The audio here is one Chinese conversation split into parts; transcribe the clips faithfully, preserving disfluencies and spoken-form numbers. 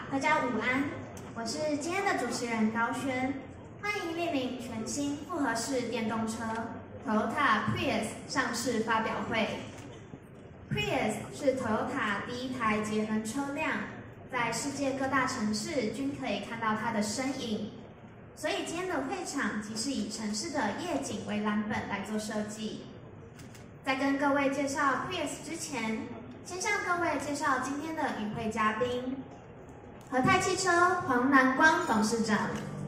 大家午安，我是今天的主持人高轩，欢迎莅临全新复合式电动车 Toyota Prius 上市发表会。Prius 是 Toyota 第一台节能车辆，在世界各大城市均可以看到它的身影。所以今天的会场即是以城市的夜景为蓝本来做设计。在跟各位介绍 Prius 之前，先向各位介绍今天的与会嘉宾：和泰汽车黄南光董事长，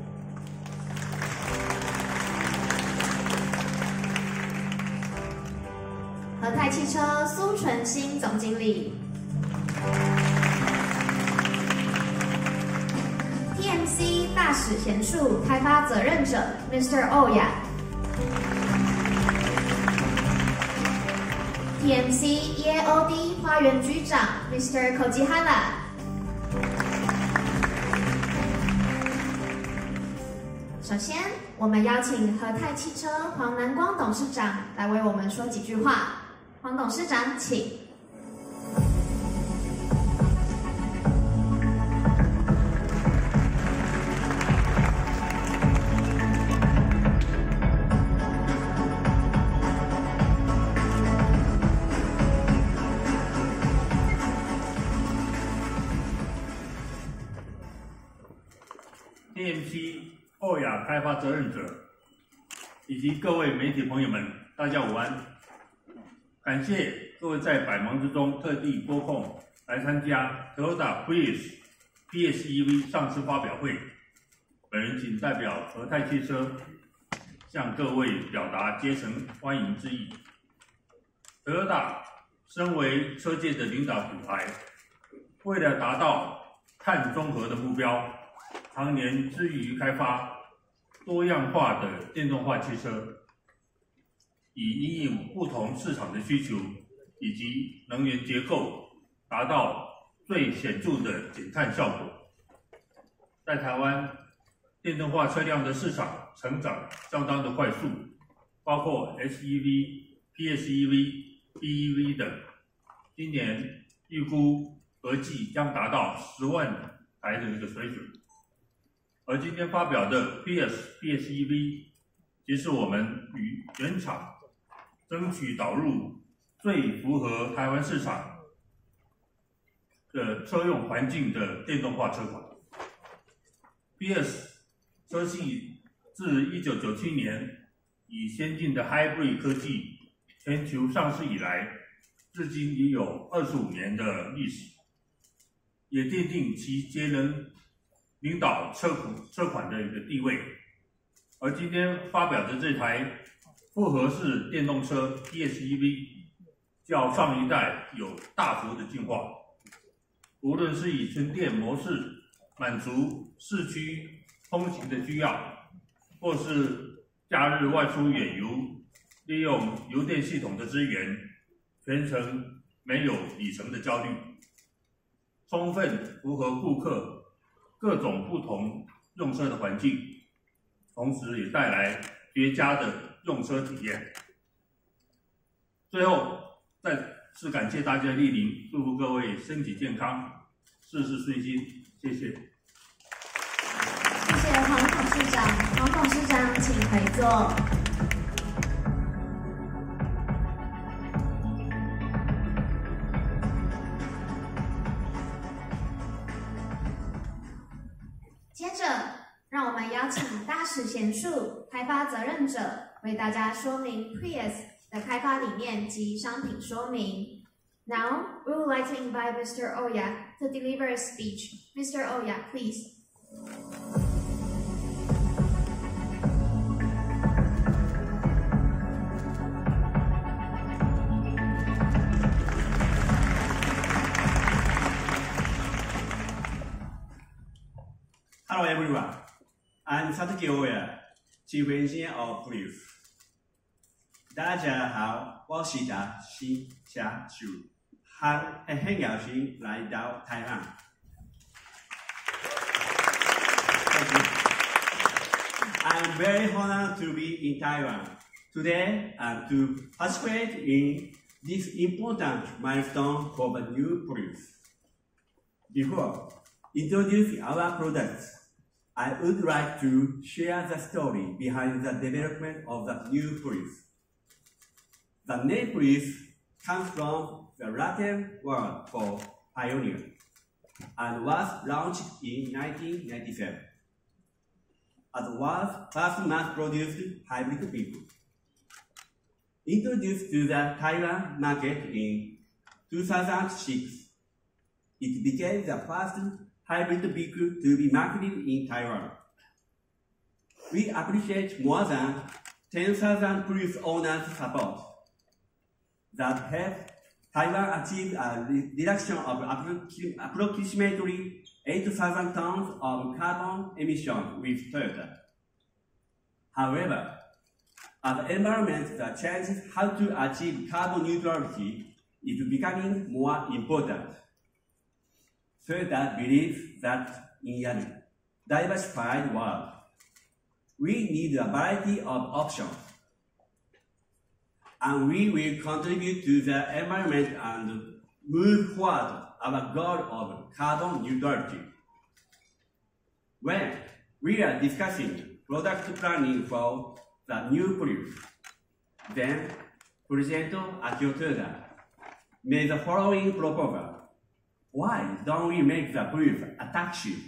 和泰汽车苏纯兴总经理。T M C 大使贤树开发责任者 Mister 欧亚 ，T M C E A O D 花园局长 Mister Kojihara。首先，我们邀请和泰汽车黄南光董事长来为我们说几句话。黄董事长，请。 T M C 欧亚开发责任者以及各位媒体朋友们，大家午安！感谢各位在百忙之中特地拨空来参加 Toyota Prius P S E V 上市发表会。本人仅代表和泰汽车向各位表达竭诚欢迎之意。Toyota 身为车界的领导品牌，为了达到碳中和的目标，常年致力于开发多样化的电动化汽车，以因应不同市场的需求以及能源结构，达到最显著的减碳效果。在台湾，电动化车辆的市场成长相当的快速，包括 S E V、P S E V、B E V 等，今年预估合计将达到十万台的一个水准。而今天发表的 Prius P S E V， 即是我们与原厂争取导入最符合台湾市场的车用环境的电动化车款。Prius 车系自一九九七年以先进的 Hybrid 科技全球上市以来，至今已有二十五年的历史，也奠定其节能领导车款车款的一个地位。而今天发表的这台复合式电动车 P S E V， 较上一代有大幅的进化，无论是以纯电模式满足市区通勤的需要，或是假日外出远游，利用油电系统的资源，全程没有里程的焦虑，充分符合顾客各种不同用车的环境，同时也带来绝佳的用车体验。最后，再次感谢大家莅临，祝福各位身体健康，事事顺心，谢谢。 谢谢黄董事长，黄董事长请回座。接着，让我们邀请大使贤树开发责任者为大家说明 Prius 的开发理念及商品说明。Now, we would like to invite Mister Oya to deliver a speech. Mister Oya, please. Hello everyone, I'm Satoshi Oya, Chief Engineer of Prius. 大家好，我是大新下树，很很高兴来到台湾。Thank you. I'm very honored to be in Taiwan today and to participate in this important milestone for the new Prius. Before introducing our products, I would like to share the story behind the development of the new Prius. The name Prius comes from the Latin word for pioneer and was launched in nineteen ninety-seven as the world's first mass-produced hybrid vehicle. Introduced to the Taiwan market in two thousand six, it became the first hybrid vehicle to be marketed in Taiwan. We appreciate more than ten thousand Prius owners' support that helped Taiwan achieve a reduction of approximately eight thousand tons of carbon emissions with Toyota. However, as the environment that changes how to achieve carbon neutrality is becoming more important. Toyota believes that in a diversified world, we need a variety of options, and we will contribute to the environment and move forward our goal of carbon neutrality. When we are discussing product planning for the new Prius, then President Akio Toyoda made the following proposal. Why don't we make the Prius attractive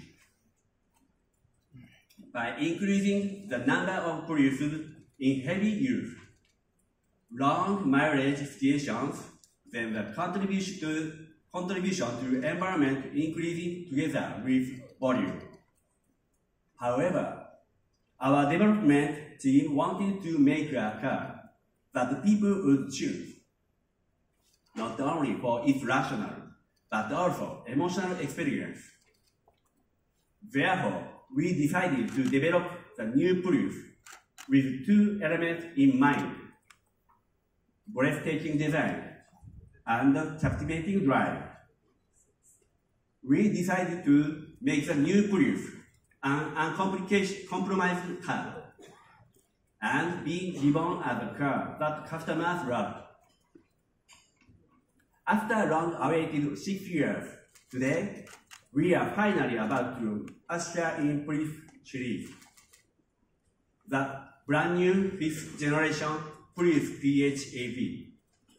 by increasing the number of Priuses in heavy use, long mileage stations, then the contribution to, contribution to environment increasing together with volume. However, our development team wanted to make a car that people would choose, not only for its rational, but also emotional experience. Therefore, we decided to develop the new Prius with two elements in mind: breathtaking design and captivating drive. We decided to make the new Prius an uncompromised car and be reborn as a car that customers love. After long-awaited six years, today, we are finally about to usher in Prius series, the brand new fifth generation Prius P H E V.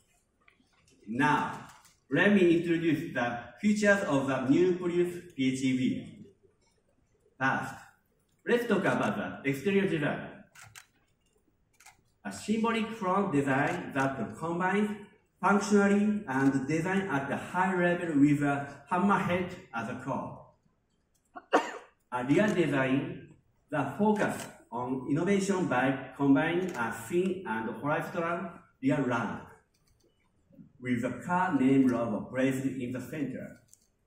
Now, let me introduce the features of the new Prius P H E V. First, let's talk about the exterior design. A symbolic front design that combines functionality and design at a high level with a hammerhead as a core. A rear design that focuses on innovation by combining a thin and horizontal rear rank with the car name logo placed in the center,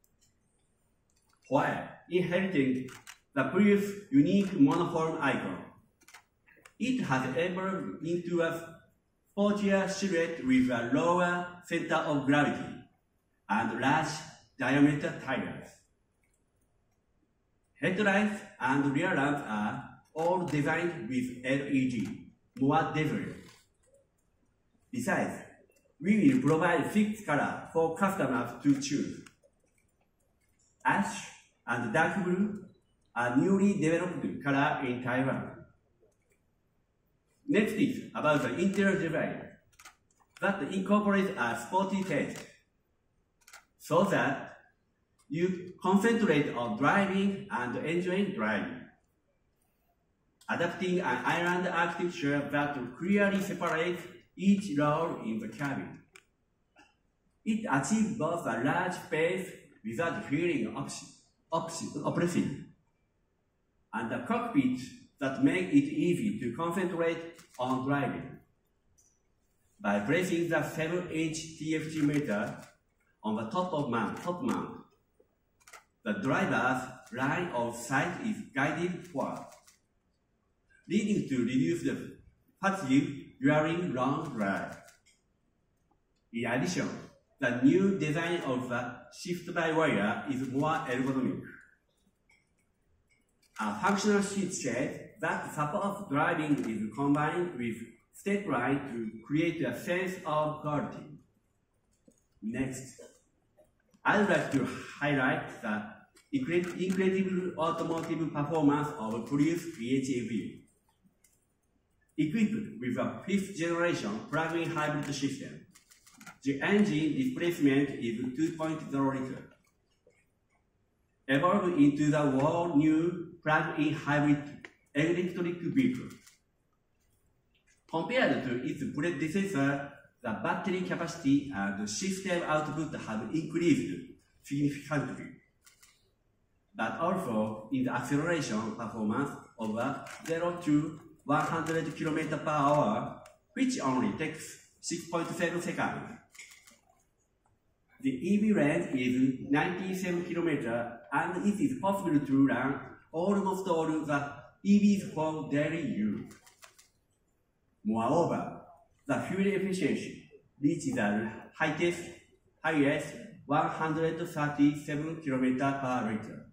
while inheriting the Prius' unique monochrome icon. It has evolved into a sportier silhouette with a lower center of gravity and large diameter tires. Headlights and rear lamps are all designed with L E D, more detailed. Besides, we will provide six colors for customers to choose. Ash and dark blue are newly developed colors in Taiwan. Next is about the interior design that incorporates a sporty taste, so that you concentrate on driving and enjoying driving. Adapting an island architecture that clearly separates each row in the cabin. It achieves both a large space without feeling oppressive, and a cockpit that make it easy to concentrate on driving. By placing the seven inch T F T meter on the top of mount, top mount, the driver's line of sight is guided forward, leading to reduced fatigue during long drive. In addition, the new design of the shift-by-wire is more ergonomic. A functional seat set that supports driving is combined with step line to create a sense of quality. Next, I'd like to highlight the incredible automotive performance of Prius P H E V. Equipped with a fifth generation plug-in hybrid system, the engine displacement is two point zero liters. Evolved into the world new plug-in hybrid electric vehicle. Compared to its predecessor, the battery capacity and system output have increased significantly, but also in the acceleration performance of zero to one hundred kilometers per hour, which only takes six point seven seconds. The E V range is ninety-seven kilometers, and it is possible to run almost all the E Vs for daily use. Moreover, the fuel efficiency reaches the highest, highest one hundred thirty-seven kilometers per liter.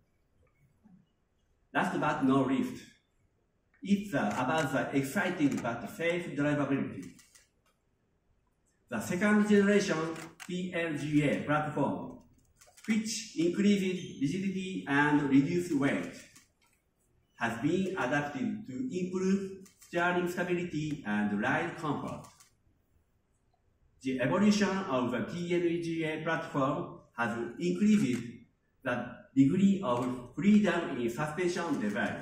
Last but not least, it's uh, about the exciting but safe drivability. The second generation P L G A platform, which increases rigidity and reduces weight, has been adapted to improve steering stability and ride comfort. The evolution of the T N E G A platform has increased the degree of freedom in suspension design.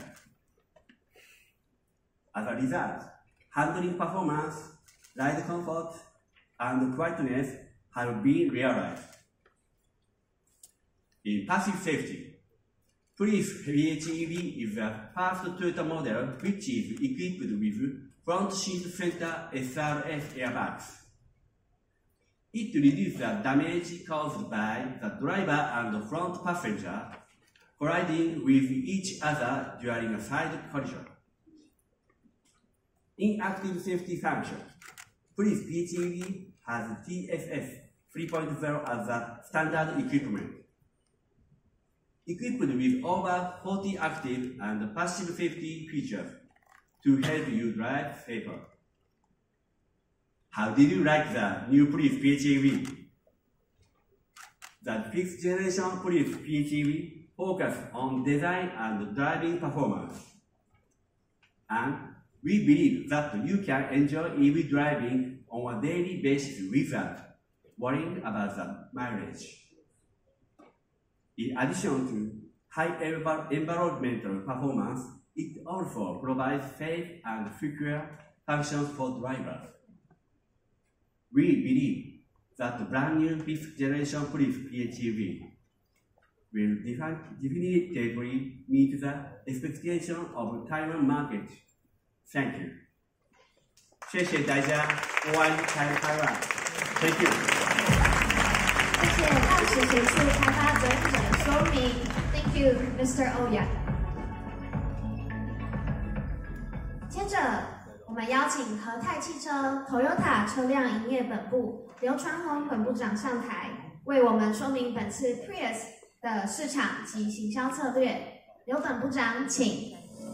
As a result, handling performance, ride comfort, and quietness have been realized. In passive safety, Prius P H E V is the first Toyota model which is equipped with front seat center S R S airbags. It reduces the damage caused by the driver and front passenger colliding with each other during a side collision. In active safety function, Prius P H E V has T S S three point zero as the standard equipment. Equipped with over forty active and passive safety features to help you drive safer. How did you like the new Prius P H E V? The fifth generation Prius P H E V focuses on design and driving performance. And we believe that you can enjoy E V driving on a daily basis without worrying about the mileage. In addition to high environmental performance, it also provides safe and secure functions for drivers. We believe that the brand new fifth generation Prius P H E V will definitively meet the expectation of the Taiwan market. Thank you. 谢谢大家，欢迎台湾。Thank you. 谢谢大使协助开发责任者的说明。Thank you, Mister Oya. 接着，我们邀请和泰汽车 Toyota 车辆营业本部刘传宏本部长上台，为我们说明本次 Prius 的市场及行销策略。刘本部长，请。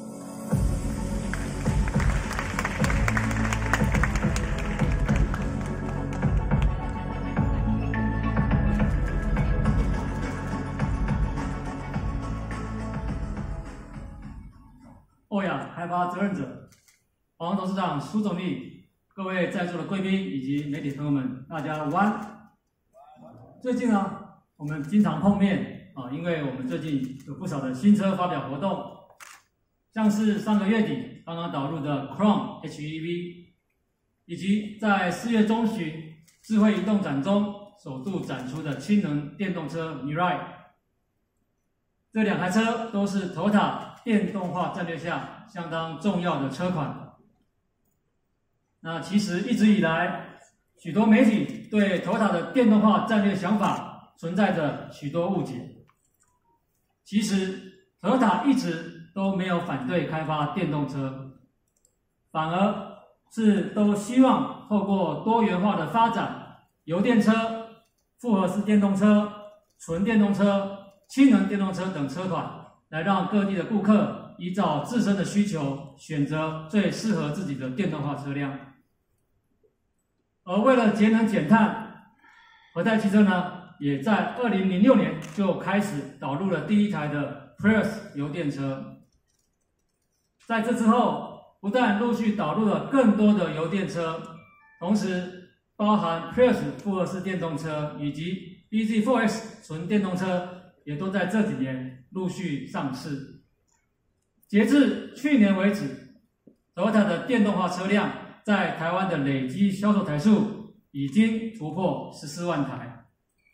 欧亚开发责任者、黄董事长、苏总理、各位在座的贵宾以及媒体朋友们，大家午安。最近呢，我们经常碰面啊，因为我们最近有不少的新车发表活动，像是上个月底刚刚导入的 Crown H E V， 以及在四月中旬智慧移动展中首度展出的氢能电动车 Mirai。这两台车都是 Toyota 电动化战略下相当重要的车款。那其实一直以来，许多媒体对 Toyota 的电动化战略想法存在着许多误解。其实 Toyota 一直都没有反对开发电动车，反而是都希望透过多元化的发展，油电车、复合式电动车、纯电动车、氢能电动车等车款，来让各地的顾客依照自身的需求选择最适合自己的电动化车辆。而为了节能减碳，和泰汽车呢也在二零零六年就开始导入了第一台的 Prius 油电车。在这之后，不但陆续导入了更多的油电车，同时包含 Prius 复合式电动车以及 B Z 四 X 纯电动车，也都在这几年陆续上市。截至去年为止 ，Toyota 的电动化车辆在台湾的累计销售台数已经突破十四万台。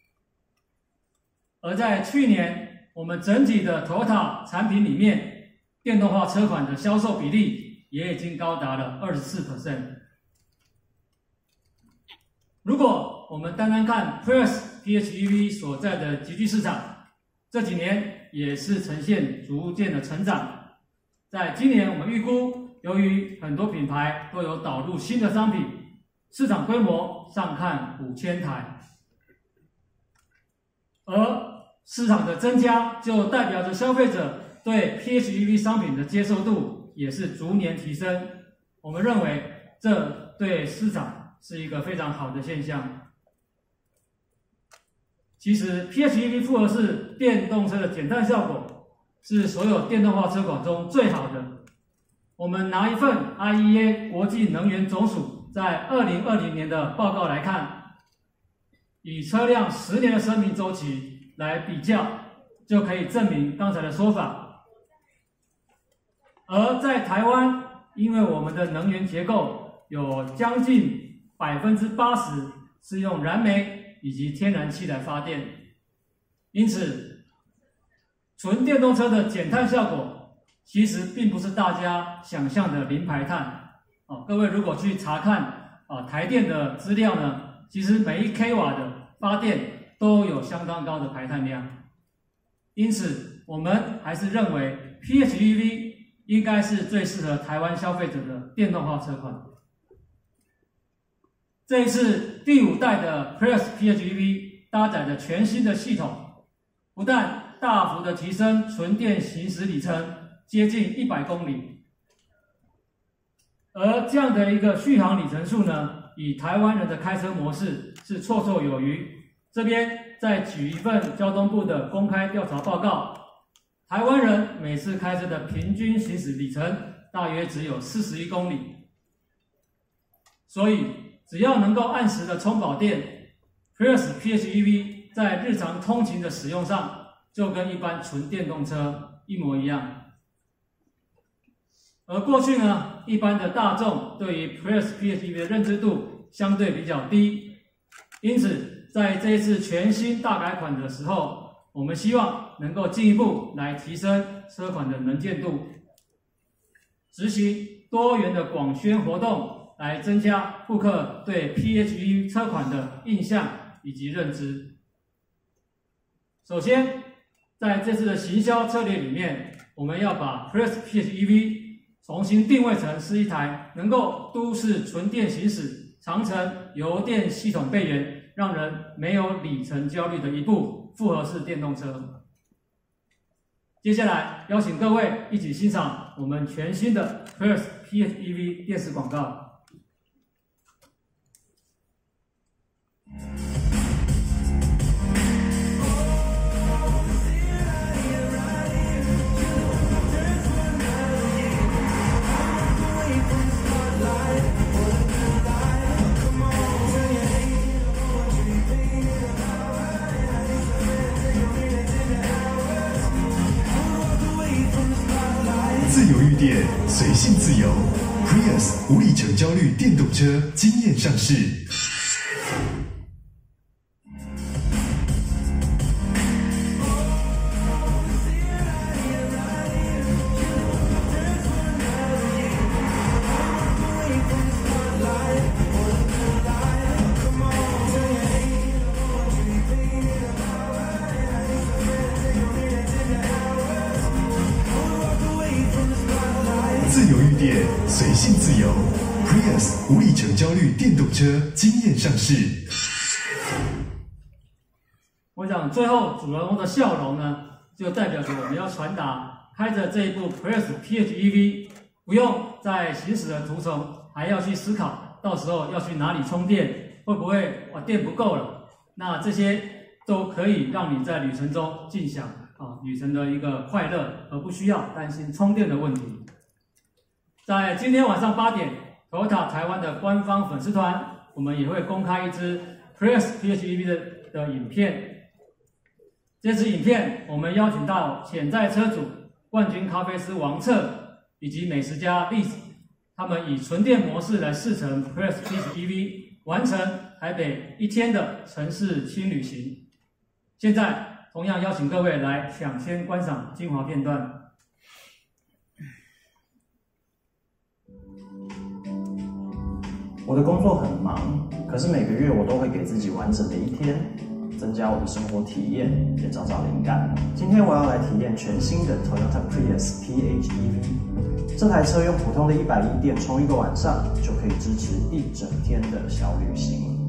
而在去年，我们整体的 Toyota 产品里面，电动化车款的销售比例也已经高达了 百分之二十四。如果我们单单看 Prius P H E V 所在的集聚市场，这几年也是呈现逐渐的成长。在今年，我们预估，由于很多品牌都有导入新的商品，市场规模上看五千台，而市场的增加就代表着消费者对 P H E V 商品的接受度也是逐年提升。我们认为这对市场是一个非常好的现象。其实 P H E V 复合式电动车的减碳效果是所有电动化车款中最好的。我们拿一份 I E A 国际能源总署在二零二零年的报告来看，以车辆十年的生命周期来比较，就可以证明刚才的说法。而在台湾，因为我们的能源结构有将近百分之八十是用燃煤以及天然气来发电，因此纯电动车的减碳效果其实并不是大家想象的零排碳。哦，各位如果去查看啊台电的资料呢，其实每一 k 瓦的发电都有相当高的排碳量，因此我们还是认为 P H E V 应该是最适合台湾消费者的电动化车款。这一次第五代的 Prius P H E V 搭载的全新的系统，不但大幅的提升纯电行驶里程接近一百公里，而这样的一个续航里程数呢，以台湾人的开车模式是绰绰有余。这边再举一份交通部的公开调查报告，台湾人每次开车的平均行驶里程大约只有四十一公里，所以只要能够按时的充饱电 ，Prius P H E V 在日常通勤的使用上就跟一般纯电动车一模一样。而过去呢，一般的大众对于 Prius P H E V 的认知度相对比较低，因此在这一次全新大改款的时候，我们希望能够进一步来提升车款的能见度，执行多元的广宣活动，来增加顾客对 P H E V 车款的印象以及认知。首先，在这次的行销策略里面，我们要把 Prius P H E V 重新定位成是一台能够都市纯电行驶、长程油电系统备援，让人没有里程焦虑的一部复合式电动车。接下来邀请各位一起欣赏我们全新的 Prius P H E V 电视广告。 自由御电，随性自由 ，Prius 无里程焦虑电动车惊艳上市。自由御电，随性自由 ，Prius 无里程焦虑电动车惊艳上市。 我想最后主人翁的笑容呢，就代表着我们要传达，开着这一部 Prius P H E V， 不用在行驶的途中还要去思考，到时候要去哪里充电，会不会哇电不够了？那这些都可以让你在旅程中尽享啊旅程的一个快乐，而不需要担心充电的问题。在今天晚上八点 ，Toyota 台湾的官方粉丝团，我们也会公开一支 Prius P H E V 的的影片。这支影片我们邀请到潜在车主冠军咖啡师王策以及美食家 Liz， 他们以纯电模式来试乘 Prius P H E V， 完成台北一天的城市轻旅行。现在同样邀请各位来抢先观赏精华片段。 我的工作很忙，可是每个月我都会给自己完整的一天，增加我的生活体验，也找找灵感。今天我要来体验全新的 Toyota Prius P H E V， 这台车用普通的一百一电充一个晚上，就可以支持一整天的小旅行。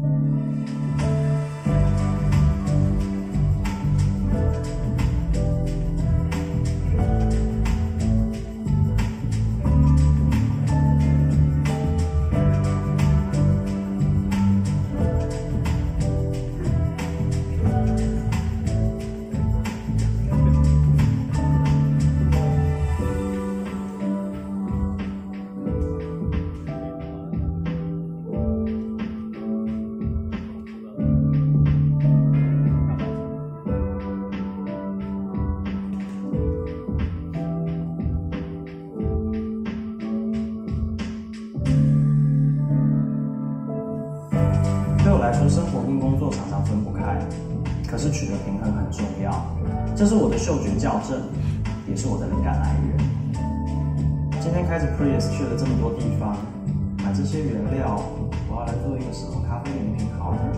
对我来说，生活跟工作常常分不开，可是取得平衡很重要。这是我的嗅觉校正，也是我的灵感来源。今天开着 Prius 去了这么多地方，买这些原料，我要来做一个什么咖啡饮品好呢？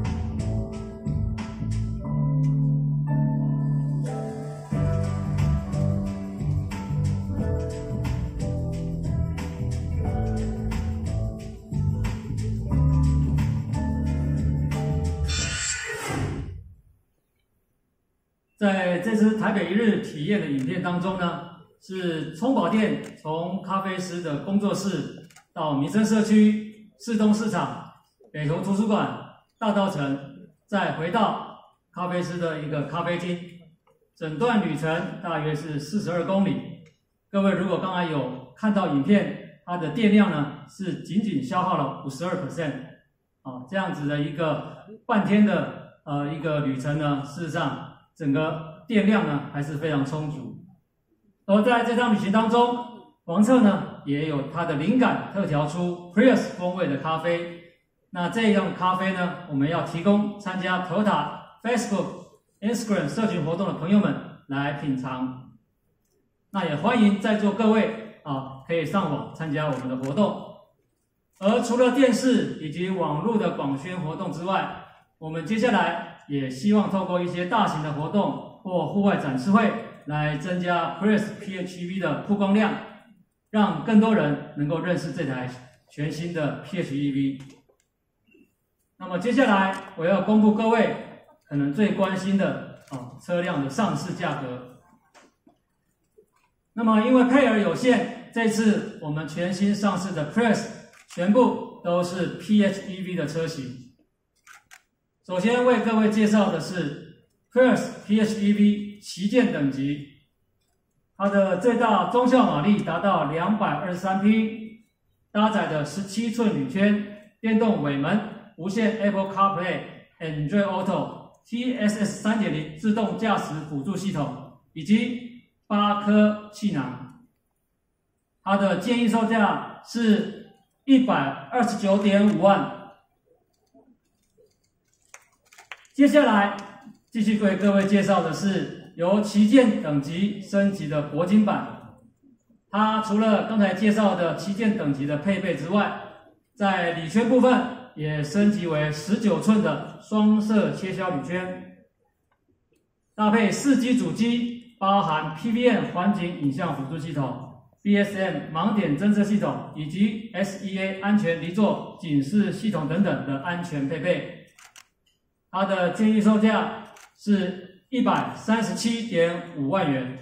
在这支台北一日体验的影片当中呢，是充饱电从咖啡师的工作室到民生社区、市东市场、北投图书馆、大稻埕，再回到咖啡师的一个咖啡厅，整段旅程大约是四十二公里。各位如果刚才有看到影片，它的电量呢是仅仅消耗了 百分之五十二， 啊，这样子的一个半天的呃一个旅程呢，事实上整个电量呢还是非常充足。而在这趟旅行当中，王策呢也有他的灵感，特调出 Prius 风味的咖啡。那这样咖啡呢，我们要提供参加 Toyota Facebook、Instagram 社群活动的朋友们来品尝。那也欢迎在座各位啊，可以上网参加我们的活动。而除了电视以及网络的广宣活动之外，我们接下来也希望透过一些大型的活动或户外展示会，来增加 Prius P H E V 的曝光量，让更多人能够认识这台全新的 P H E V。那么接下来我要公布各位可能最关心的啊车辆的上市价格。那么因为配额有限，这次我们全新上市的 Prius 全部都是 P H E V 的车型。首先为各位介绍的是 Prius P H E V 旗舰等级，它的最大中效马力达到两百二十三匹，搭载的十七寸铝圈、电动尾门、无线 Apple CarPlay、Android Auto、T S S 三点零 自动驾驶辅助系统以及八颗气囊。它的建议售价是一百二十九点五万。接下来继续为各位介绍的是由旗舰等级升级的铂金版。它除了刚才介绍的旗舰等级的配备之外，在铝圈部分也升级为十九寸的双色切削铝圈，搭配四机主机，包含 P V M 环景影像辅助系统、B S M 盲点侦测系统以及 S E A 安全离座警示系统等等的安全配备。它的建议售价是一百三十七点五万元。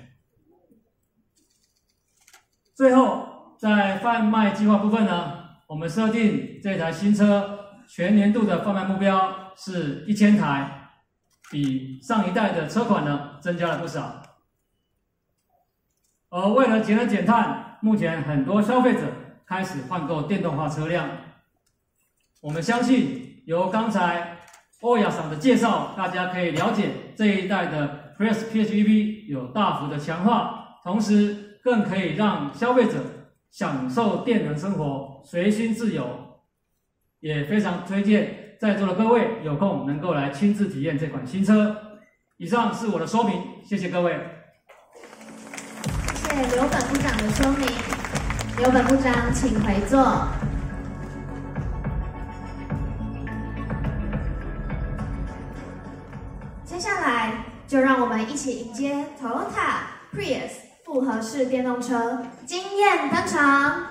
最后，在贩卖计划部分呢，我们设定这台新车全年度的贩卖目标是一千台。 比上一代的车款呢增加了不少。而为了节能减碳，目前很多消费者开始换购电动化车辆。我们相信，由刚才欧亚桑的介绍，大家可以了解这一代的 Prius P H E V 有大幅的强化，同时更可以让消费者享受电能生活，随心自由。也非常推荐在座的各位有空能够来亲自体验这款新车。以上是我的说明，谢谢各位。 谢谢刘本部长的说明。刘本部长，请回座。接下来就让我们一起迎接 Toyota Prius 复合式电动车惊艳登场。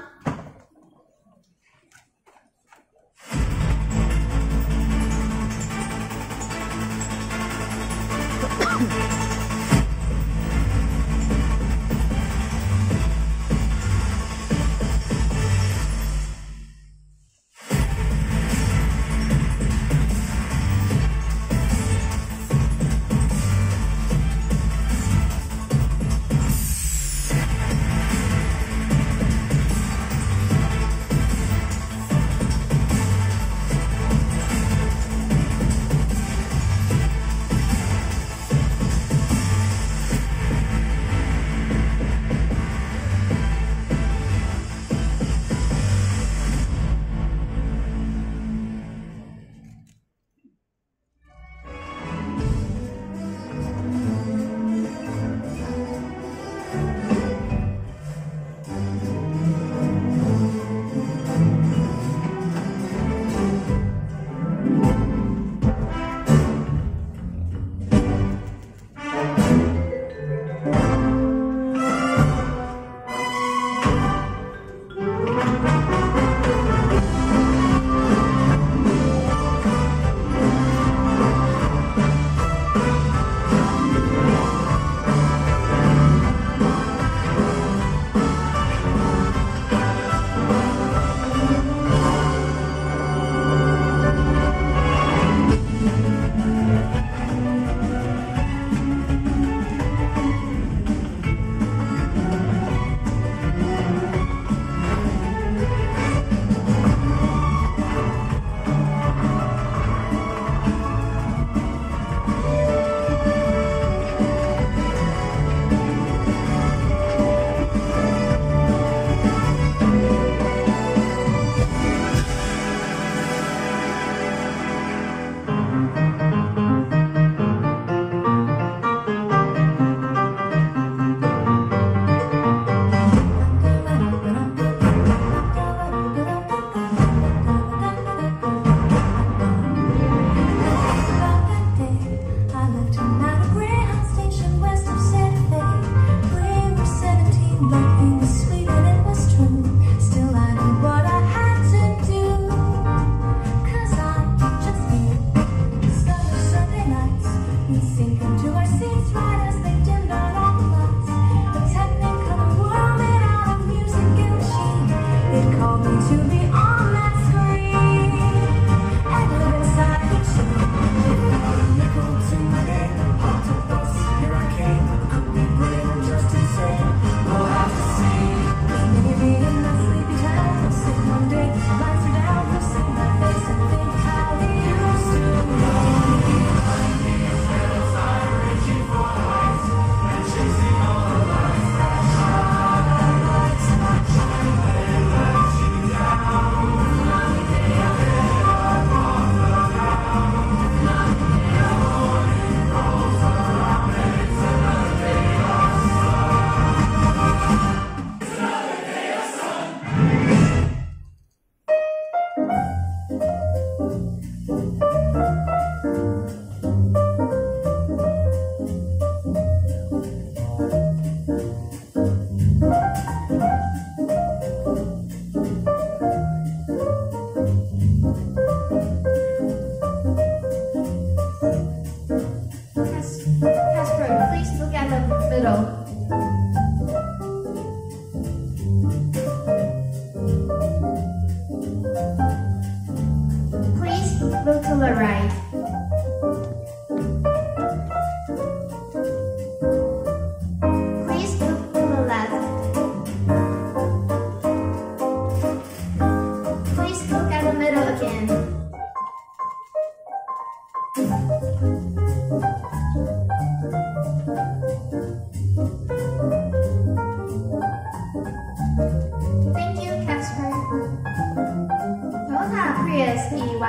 Look to the right.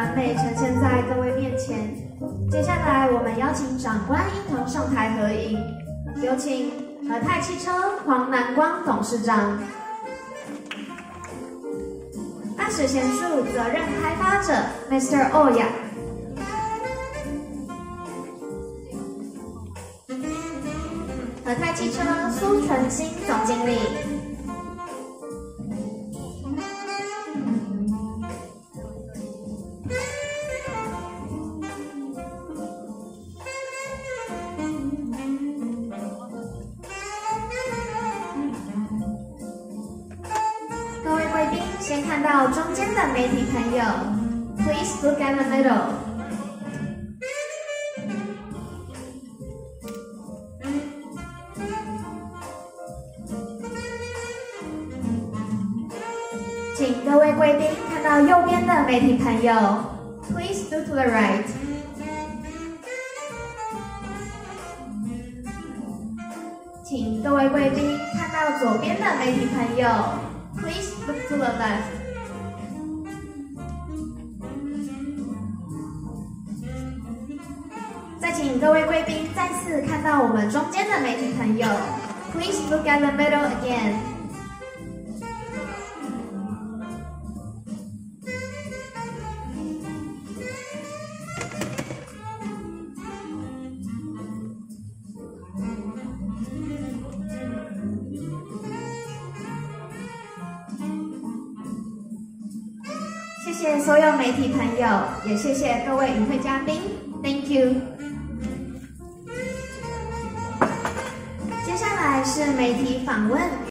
完美呈现在各位面前。接下来，我们邀请长官一同上台合影，有请和泰汽车黄南光董事长、大使贤树责任开发者 Mister Oya。和泰汽车苏纯新总经理，各位贵宾，先看到中间的媒体朋友 ，Please look at the middle。请各位贵宾看到右边的媒体朋友 ，Please look to the right。请各位贵宾看到左边的媒体朋友 ，Please look to the left。再请各位贵宾再次看到我们中间的媒体朋友 ，Please look at the middle again。谢谢所有媒体朋友，也谢谢各位与会嘉宾 ，Thank you。接下来是媒体访问